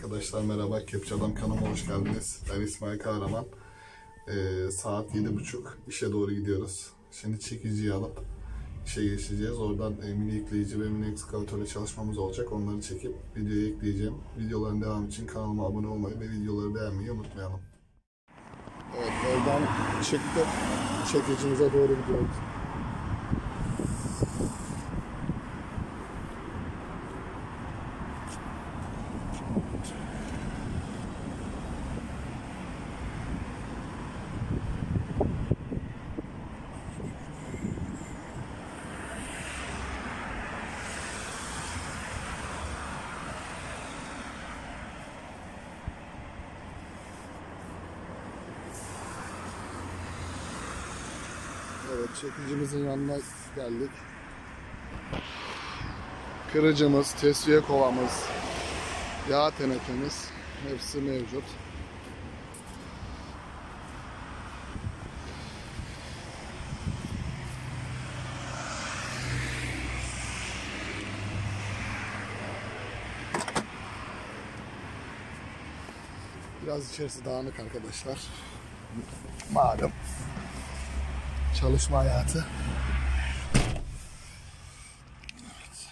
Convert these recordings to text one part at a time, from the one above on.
Arkadaşlar merhaba, Kepçe Adam kanalıma hoş geldiniz. Ben İsmail Kahraman. Saat 7.30, işe doğru gidiyoruz. Şimdi çekiciyi alıp işe geçeceğiz. Oradan mini yıkayıcı ve mini ekskavatörle çalışmamız olacak. Onları çekip videoya ekleyeceğim. Videoların devamı için kanalıma abone olmayı ve videoları beğenmeyi unutmayalım. Evet, evden çıktık. Çekicimize doğru gidiyoruz. Evet, çekicimizin yanına geldik. Kırıcımız, tesviye kovamız, yağ tenekemiz hepsi mevcut. Biraz içerisi dağınık arkadaşlar. Malum çalışma hayatı. Evet.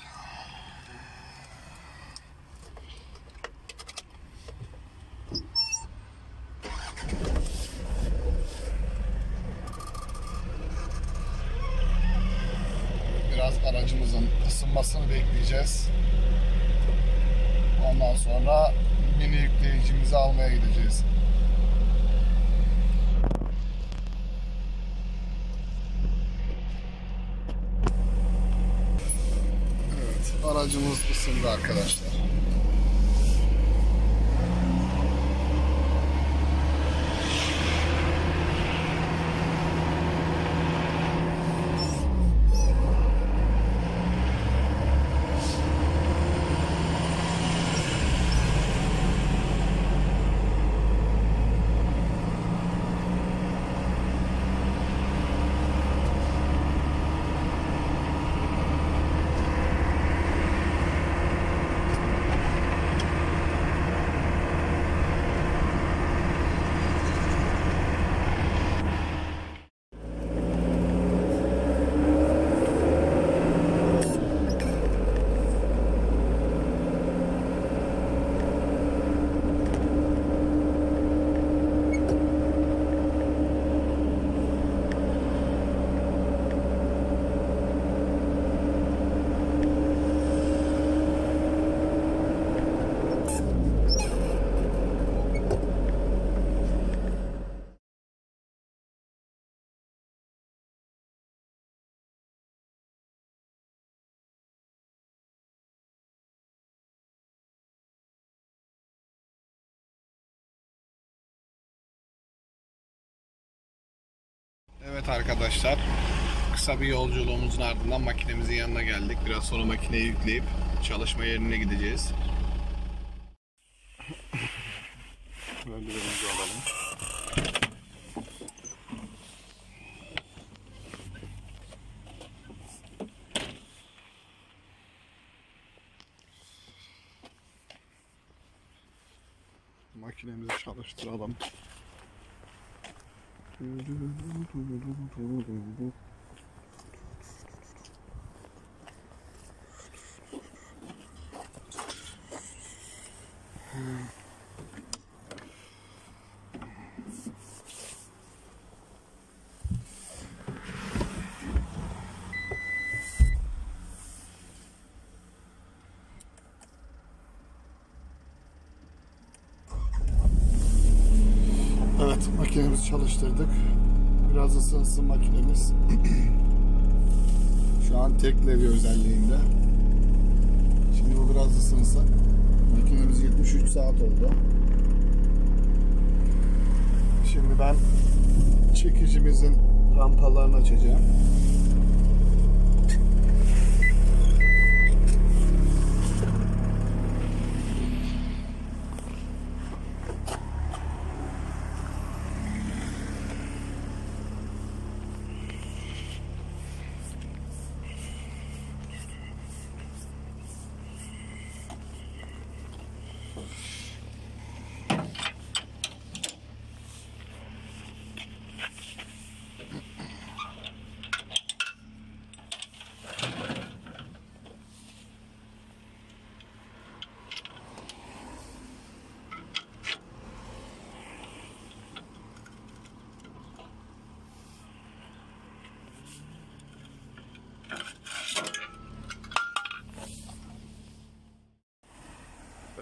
Biraz aracımızın ısınmasını bekleyeceğiz. Ondan sonra mini yükleyicimizi almaya gideceğiz. Evet, aracımız ısındı arkadaşlar. Evet arkadaşlar, kısa bir yolculuğumuzun ardından makinemizin yanına geldik. Biraz sonra makineyi yükleyip çalışma yerine gideceğiz. Önlerimizi alalım. Makinemizi çalıştıralım. Evet, makinemizi çalıştırdık. Biraz ısınsın makinemiz. Şu an tek levye özelliğinde. Şimdi bu biraz ısınsın. Makinemiz 73 saat oldu. Şimdi ben çekicimizin rampalarını açacağım.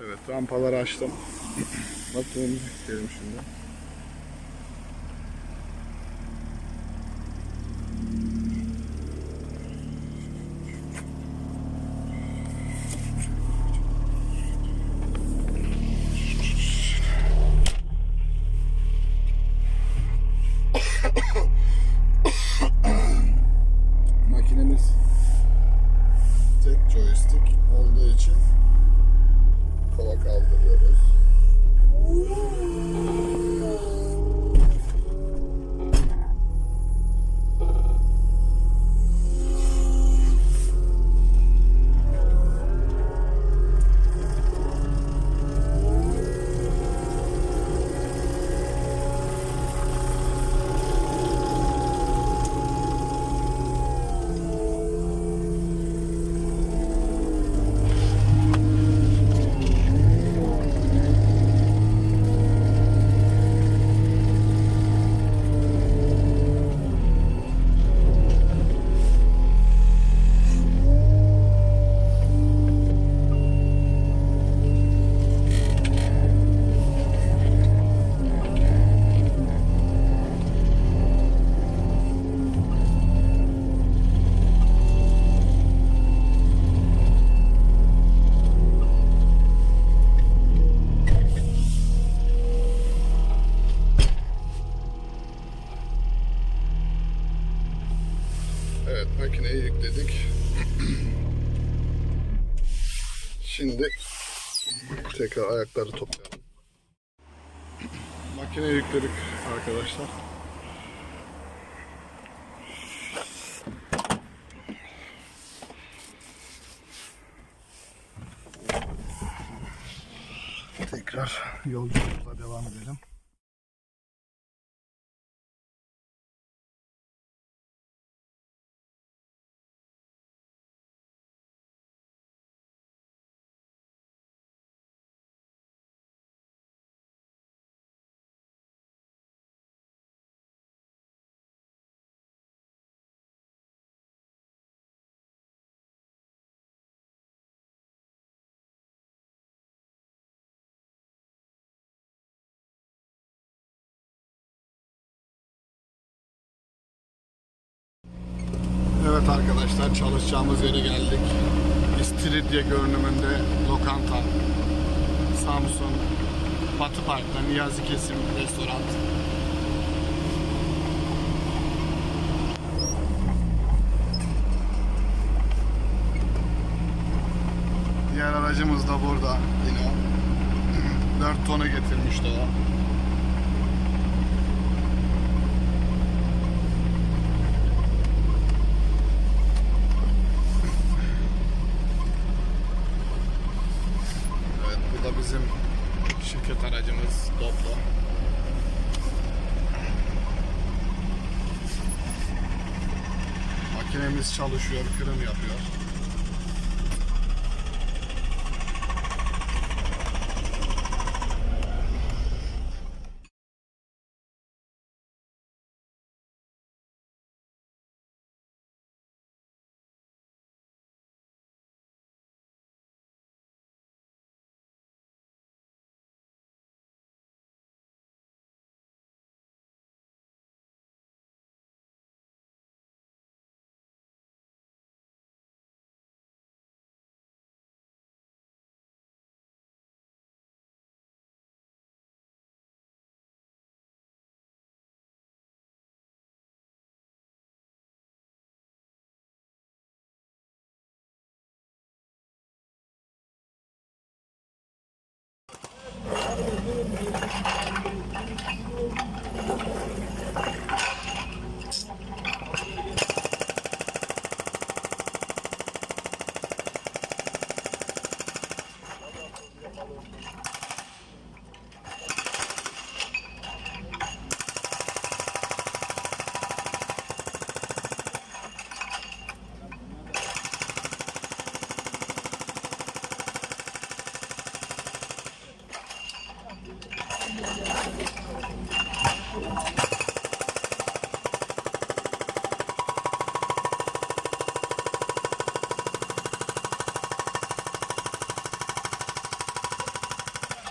Evet, rampaları açtım. Makinemizi yükleyelim şimdi. Makinemiz tek joystick olduğu için kola kaldırıyoruz. Evet, makineyi yükledik. Şimdi tekrar ayakları toplayalım. Makineyi yükledik arkadaşlar. Tekrar yolculuğumuza devam edelim. Evet arkadaşlar, çalışacağımız yere geldik. İstiridye görünümünde lokanta. Samsun Batı Park'ta Niyazi Kesim Restoran. Diğer aracımız da burada yine. 4 tonu getirmişti o. Bizim şirket aracımız Doblo. Makinemiz çalışıyor, kırım yapıyor.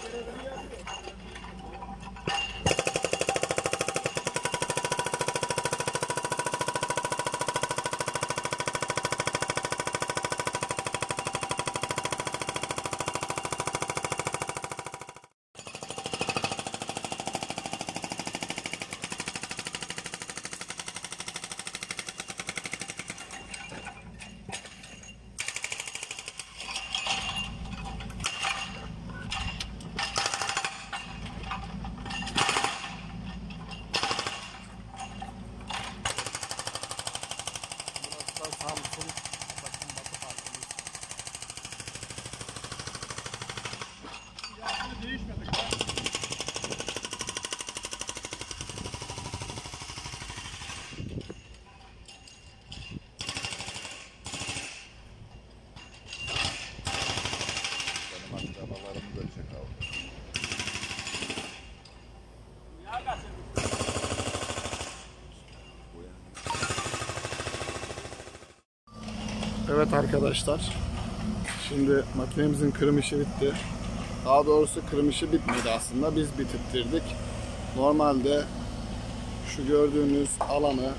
Evet arkadaşlar, şimdi makinemizin kırım işi bitti. Daha doğrusu kırım işi bitmedi aslında, biz bitirttirdik. Normalde şu gördüğünüz alanı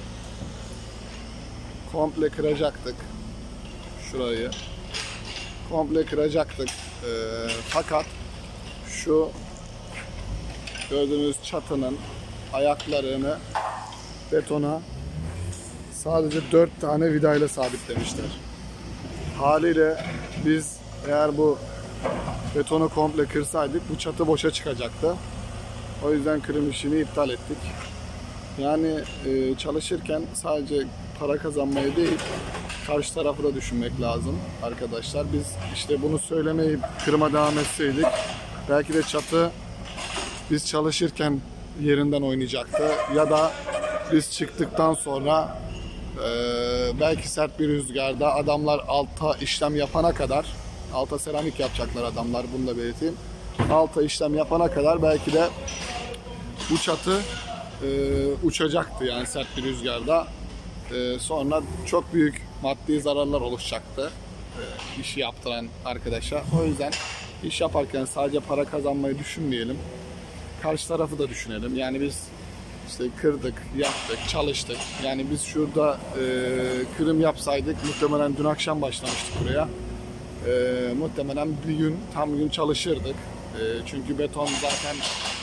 komple kıracaktık. Şurayı komple kıracaktık. Fakat şu gördüğünüz çatının ayaklarını betona sadece 4 tane vidayla sabitlemişler. Haliyle biz eğer bu betonu komple kırsaydık bu çatı boşa çıkacaktı. O yüzden kırım işini iptal ettik. Yani çalışırken sadece para kazanmayı değil, karşı tarafı da düşünmek lazım arkadaşlar. Biz işte bunu söylemeyip kırıma devam etseydik belki de çatı biz çalışırken yerinden oynayacaktı ya da biz çıktıktan sonra belki sert bir rüzgarda adamlar alta işlem yapana kadar, alta seramik yapacaklar adamlar, bunu da belirteyim. Alta işlem yapana kadar belki de bu çatı uçacaktı yani sert bir rüzgarda. Sonra çok büyük maddi zararlar oluşacaktı işi yaptıran arkadaşa. O yüzden iş yaparken sadece para kazanmayı düşünmeyelim. Karşı tarafı da düşünelim. Yani biz işte kırdık, yaptık, çalıştık. Yani biz şurada kırım yapsaydık muhtemelen dün akşam başlamıştık buraya. Muhtemelen bir gün, tam gün çalışırdık. Çünkü beton zaten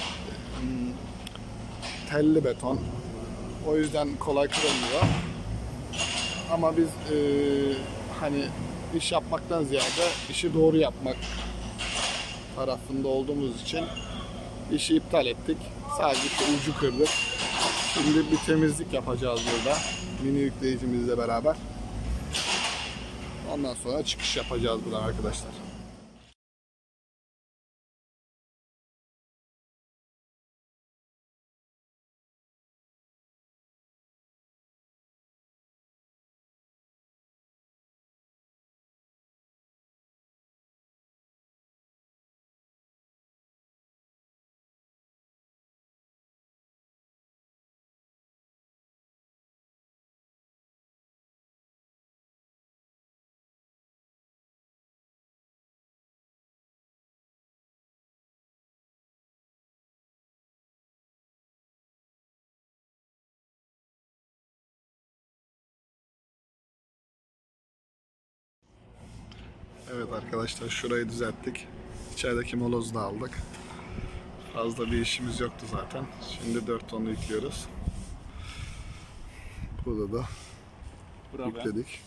telli beton. O yüzden kolay kırılmıyor. Ama biz hani iş yapmaktan ziyade işi doğru yapmak tarafında olduğumuz için işi iptal ettik. Sadece şu ucu kırdık. Şimdi bir temizlik yapacağız burada. Mini yükleyicimizle beraber. Ondan sonra çıkış yapacağız buradan arkadaşlar. Evet arkadaşlar, şurayı düzelttik. İçerideki molozu da aldık. Fazla bir işimiz yoktu zaten. Şimdi 4 tonu yüklüyoruz. Burada da yükledik.